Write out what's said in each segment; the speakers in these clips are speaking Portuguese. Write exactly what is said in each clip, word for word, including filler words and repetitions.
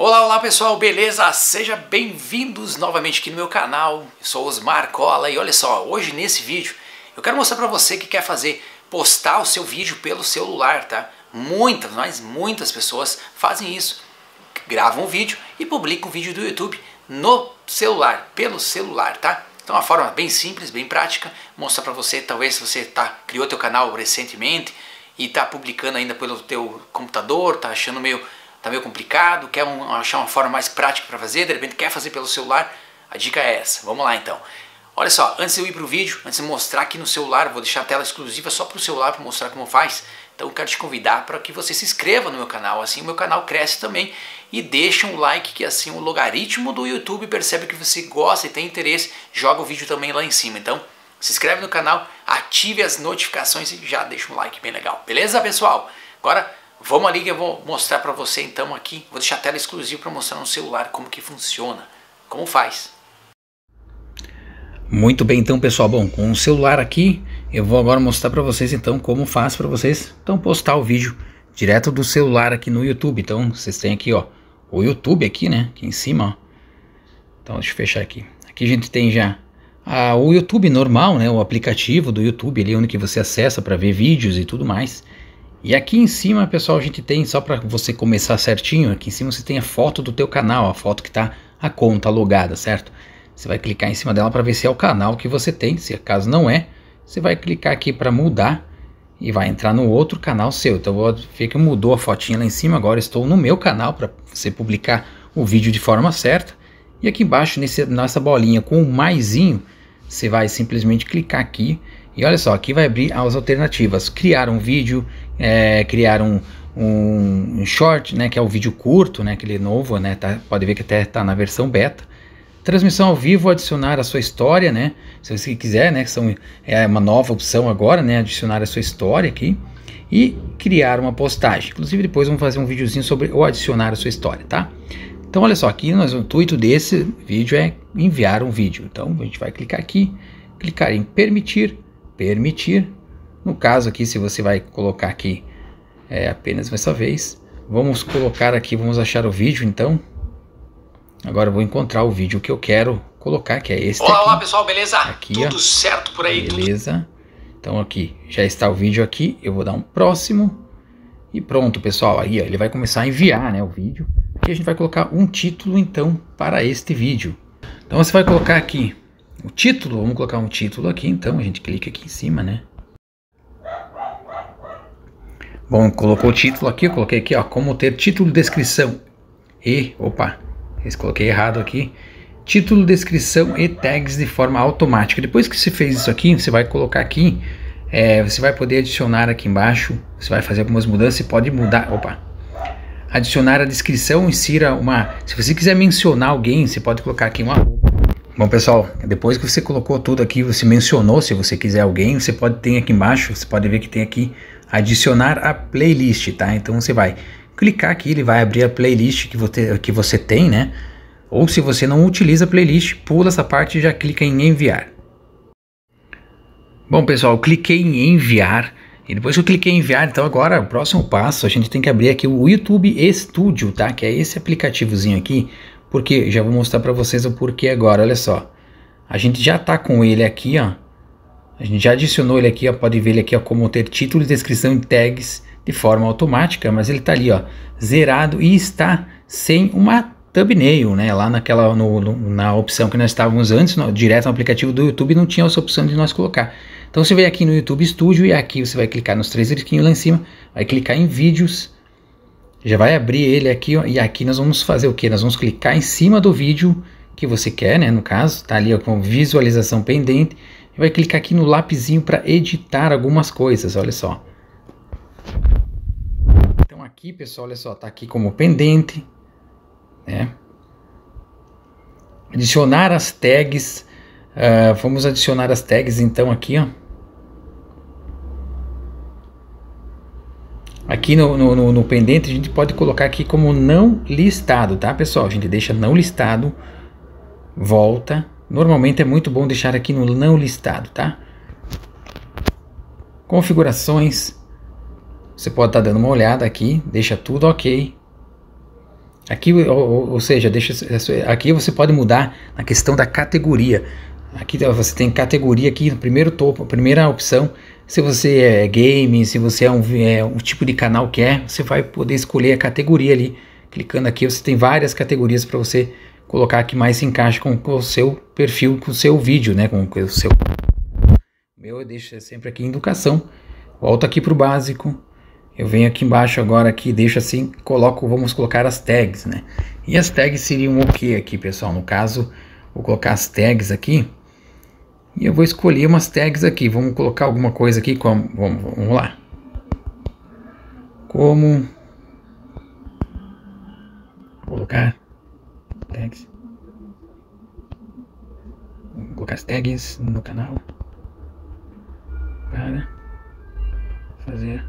Olá, olá pessoal, beleza? Sejam bem-vindos novamente aqui no meu canal. Eu sou Osmar Cola e olha só, hoje nesse vídeo eu quero mostrar para você que quer fazer, postar o seu vídeo pelo celular, tá? Muitas, mas muitas pessoas fazem isso, gravam um vídeo e publicam um vídeo do YouTube no celular, pelo celular, tá? Então uma forma bem simples, bem prática, mostrar para você, talvez se você tá, criou teu canal recentemente e tá publicando ainda pelo teu computador, tá achando meio... tá meio complicado, quer um, achar uma forma mais prática para fazer, de repente quer fazer pelo celular, a dica é essa. Vamos lá então. Olha só, antes de eu ir para o vídeo, antes de mostrar aqui no celular, vou deixar a tela exclusiva só para o celular para mostrar como faz. Então eu quero te convidar para que você se inscreva no meu canal, assim o meu canal cresce também. E deixa um like que assim o logaritmo do YouTube percebe que você gosta e tem interesse, joga o vídeo também lá em cima. Então se inscreve no canal, ative as notificações e já deixa um like bem legal. Beleza, pessoal? Agora... vamos ali que eu vou mostrar para você então aqui, vou deixar a tela exclusiva para mostrar no celular como que funciona, como faz. Muito bem então pessoal, bom, com o celular aqui eu vou agora mostrar para vocês então como faz para vocês então postar o vídeo direto do celular aqui no YouTube. Então vocês têm aqui ó, o YouTube aqui né, aqui em cima ó. Então deixa eu fechar aqui, aqui a gente tem já ah, o YouTube normal né, o aplicativo do YouTube ali onde que você acessa para ver vídeos e tudo mais. E aqui em cima, pessoal, a gente tem, só para você começar certinho, aqui em cima você tem a foto do teu canal, a foto que está a conta logada, certo? Você vai clicar em cima dela para ver se é o canal que você tem, se caso não é, você vai clicar aqui para mudar e vai entrar no outro canal seu. Então vou ver que mudou a fotinha lá em cima, agora estou no meu canal para você publicar o vídeo de forma certa. E aqui embaixo, nesse, nessa bolinha com o maisinho, você vai simplesmente clicar aqui. E olha só, aqui vai abrir as alternativas, criar um vídeo, é, criar um, um short, né, que é o vídeo curto, né, aquele novo, né, tá, pode ver que até está na versão beta. Transmissão ao vivo, adicionar a sua história, né, se você quiser, né, que são, é uma nova opção agora, né, adicionar a sua história aqui. E criar uma postagem, inclusive depois vamos fazer um videozinho sobre o adicionar a sua história, tá? Então olha só, aqui nós, o intuito desse vídeo é enviar um vídeo, então a gente vai clicar aqui, clicar em permitir, permitir, no caso aqui se você vai colocar aqui é, apenas dessa vez, vamos colocar aqui, vamos achar o vídeo então, agora eu vou encontrar o vídeo que eu quero colocar, que é este olá, aqui. Olá pessoal, beleza? Aqui, tudo ó. certo por aí? Beleza, tudo... então aqui, já está o vídeo aqui, eu vou dar um próximo e pronto pessoal, aí ó, ele vai começar a enviar né, o vídeo, e a gente vai colocar um título então para este vídeo. Então você vai colocar aqui o título, vamos colocar um título aqui, então a gente clica aqui em cima, né? Bom, colocou o título aqui, eu coloquei aqui, ó, como ter título, descrição e, opa, eu coloquei errado aqui, título, descrição e tags de forma automática. Depois que você fez isso aqui, você vai colocar aqui, é, você vai poder adicionar aqui embaixo, você vai fazer algumas mudanças, você pode mudar, opa, adicionar a descrição, insira uma, se você quiser mencionar alguém, você pode colocar aqui uma roupa. Bom pessoal, depois que você colocou tudo aqui, você mencionou, se você quiser alguém, você pode ter aqui embaixo, você pode ver que tem aqui adicionar a playlist, tá? Então você vai clicar aqui, ele vai abrir a playlist que você, que você tem, né? Ou se você não utiliza a playlist, pula essa parte e já clica em enviar. Bom pessoal, cliquei em enviar, e depois que eu cliquei em enviar, então agora o próximo passo, a gente tem que abrir aqui o YouTube Studio, tá? Que é esse aplicativozinho aqui. Porque já vou mostrar para vocês o porquê agora, olha só. A gente já tá com ele aqui, ó. A gente já adicionou ele aqui, ó. Pode ver ele aqui, ó, como ter título, descrição e tags de forma automática, mas ele tá ali, ó, zerado e está sem uma thumbnail, né? Lá naquela no, no, na opção que nós estávamos antes, no, direto no aplicativo do YouTube, não tinha essa opção de nós colocar. Então você vem aqui no YouTube Studio e aqui você vai clicar nos três risquinhos lá em cima, vai clicar em vídeos. Já vai abrir ele aqui, ó, e aqui nós vamos fazer o que? Nós vamos clicar em cima do vídeo que você quer, né? No caso, tá ali ó, com visualização pendente. E vai clicar aqui no lapisinho para editar algumas coisas, olha só. Então aqui, pessoal, olha só, tá aqui como pendente, né? Adicionar as tags, uh, vamos adicionar as tags então aqui, ó. Aqui no, no, no pendente a gente pode colocar aqui como não listado, tá pessoal? A gente deixa não listado, volta. Normalmente é muito bom deixar aqui no não listado, tá? Configurações. Você pode estar dando uma olhada aqui, deixa tudo ok. Aqui, ou, ou seja, deixa, aqui você pode mudar na questão da categoria. Aqui você tem categoria aqui no primeiro topo, a primeira opção. Se você é game, se você é um, é um tipo de canal que é, você vai poder escolher a categoria ali. Clicando aqui, você tem várias categorias para você colocar que mais se encaixa com, com o seu perfil, com o seu vídeo, né? Com, com o seu. O meu eu deixo sempre aqui em educação. Volto aqui para o básico. Eu venho aqui embaixo agora aqui, deixo assim, coloco, vamos colocar as tags, né? E as tags seriam o que aqui, pessoal? No caso, vou colocar as tags aqui. E eu vou escolher umas tags aqui. Vamos colocar alguma coisa aqui, como, vamos, vamos lá. Como colocar tags. Vou colocar as tags no canal para fazer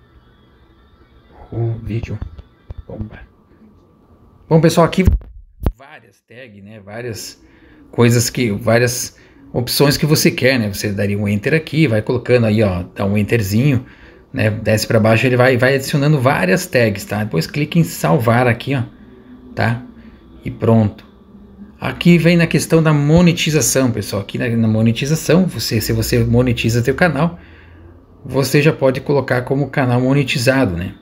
o vídeo bomba. Bom, pessoal, aqui várias tags, né? Várias coisas que, várias opções que você quer, né? Você daria um enter aqui, vai colocando aí, ó, dá um enterzinho, né? Desce para baixo, ele vai, vai adicionando várias tags, tá? Depois clique em salvar aqui, ó, tá? E pronto. Aqui vem na questão da monetização, pessoal. Aqui na, na monetização, você, se você monetiza teu canal, você já pode colocar como canal monetizado, né?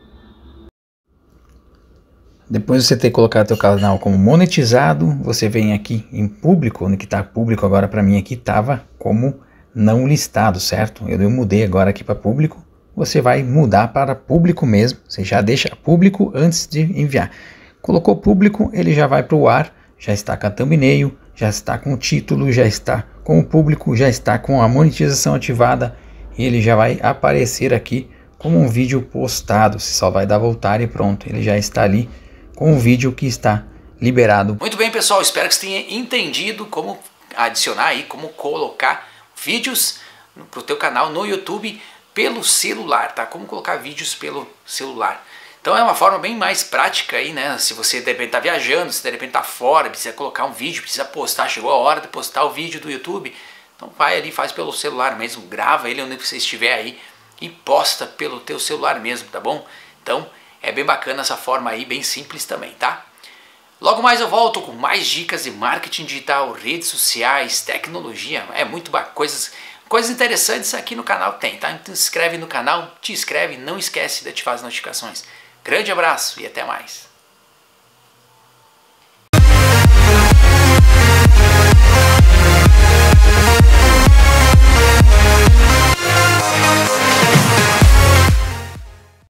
Depois de você ter colocado teu canal como monetizado, você vem aqui em público, onde que está público agora para mim aqui estava como não listado, certo? Eu, eu mudei agora aqui para público. Você vai mudar para público mesmo. Você já deixa público antes de enviar. Colocou público, ele já vai para o ar, já está com a thumbnail, já está com o título, já está com o público, já está com a monetização ativada e ele já vai aparecer aqui como um vídeo postado. Você só vai dar voltar e pronto, ele já está ali com o vídeo que está liberado. Muito bem, pessoal, espero que você tenha entendido como adicionar aí, como colocar vídeos para o teu canal no YouTube pelo celular, tá? Como colocar vídeos pelo celular. Então é uma forma bem mais prática aí, né? Se você de repente está viajando, se de repente está fora, precisa colocar um vídeo, precisa postar, chegou a hora de postar o vídeo do YouTube, então vai ali, faz pelo celular mesmo, grava ele onde você estiver aí e posta pelo teu celular mesmo, tá bom? Então é bem bacana essa forma aí, bem simples também, tá? Logo mais eu volto com mais dicas de marketing digital, redes sociais, tecnologia, é muito bacana, coisas, coisas interessantes aqui no canal tem, tá? Então se inscreve no canal, te inscreve, não esquece de ativar as notificações. Grande abraço e até mais.